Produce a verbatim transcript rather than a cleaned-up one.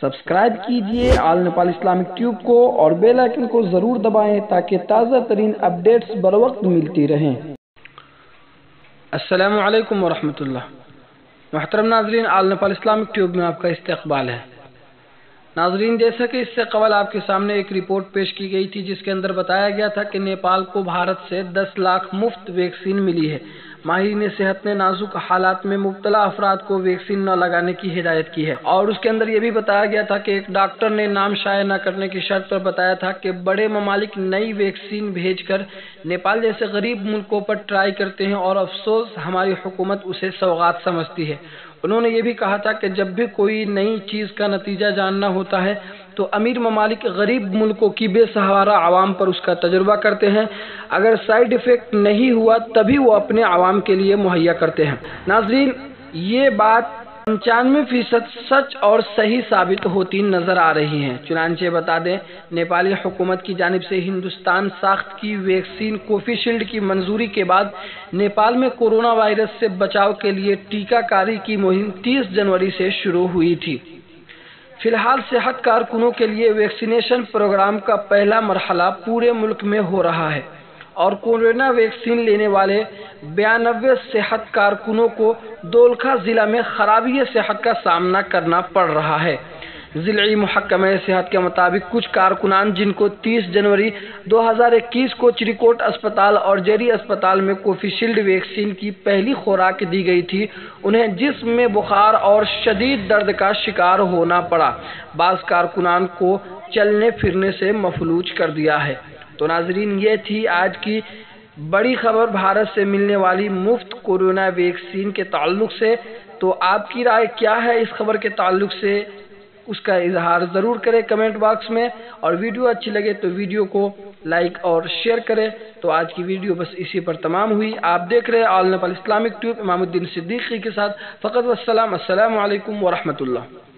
Subscribe कीजिए all Nepal Islamic tube को और बेल आइकन को ज़रूर दबाएं ताकि ताज़ा तरीन अपडेट्स बर वक्त मिलती रहें। अस्सलामु अलैकुम वरहमतुल्लाह। मुहतरम नाजरीन, ऑल नेपाल इस्लामिक ट्यूब में आपका इस्तकबाल है। नाजरीन, जैसा कि इससे कबल आपके सामने एक रिपोर्ट पेश की गई थी जिसके अंदर बताया गया था कि नेपाल को भारत से दस लाख मुफ्त वैक्सीन मिली है। माहिरीन सेहत ने नाजुक हालात में मुब्तला अफराद को वैक्सीन न लगाने की हिदायत की है। और उसके अंदर यह भी बताया गया था कि एक डॉक्टर ने नाम शाये न करने की शर्त पर बताया था कि बड़े ममालिक नई वैक्सीन भेजकर नेपाल जैसे गरीब मुल्कों पर ट्राई करते हैं और अफसोस हमारी हुकूमत उसे सौगात समझती है। उन्होंने ये भी कहा था कि जब भी कोई नई चीज़ का नतीजा जानना होता है तो अमीर ममालिक गरीब मुल्कों की बेसहारा आवाम पर उसका तजुर्बा करते हैं। अगर साइड इफ़ेक्ट नहीं हुआ तभी वो अपने आवाम के लिए मुहैया करते हैं। नाज़रीन, ये बात पंचानवे फीसद सच और सही साबित होती नज़र आ रही हैं। चुनांचे बता दें, नेपाली हुकूमत की जानिब से हिंदुस्तान साख्त की वैक्सीन कोविशील्ड की मंजूरी के बाद नेपाल में कोरोना वायरस से बचाव के लिए टीकाकारी की मुहिम तीस जनवरी से शुरू हुई थी। फिलहाल सेहत कारकुनों के लिए वैक्सीनेशन प्रोग्राम का पहला मरहला पूरे मुल्क में हो रहा है और कोरोना वैक्सीन लेने वाले बयानबे सेहत कारकुनों को दोलखा ज़िला में खराबी सेहत का सामना करना पड़ रहा है। ज़िली महकमा सेहत के मुताबिक कुछ कारकुनान जिनको तीस जनवरी दो हज़ार इक्कीस को चिरकोट अस्पताल और जेरी अस्पताल में कोविशील्ड वैक्सीन की पहली खुराक दी गई थी, उन्हें जिस्म में बुखार और शदीद दर्द का शिकार होना पड़ा। बाज़ कारकुनान को चलने फिरने से मफलूज कर दिया है। तो नाजरीन, ये थी आज की बड़ी खबर भारत से मिलने वाली मुफ्त कोरोना वैक्सीन के ताल्लुक से। तो आपकी राय क्या है इस खबर के ताल्लुक से, उसका इजहार ज़रूर करें कमेंट बॉक्स में। और वीडियो अच्छी लगे तो वीडियो को लाइक और शेयर करें। तो आज की वीडियो बस इसी पर तमाम हुई। आप देख रहे हैं all Nepal Islamic tube Imamuddin Siddiqui के साथ। फ़कत वस्सलाम, अस्सलामु अलैकुम वरहमतुल्लाह।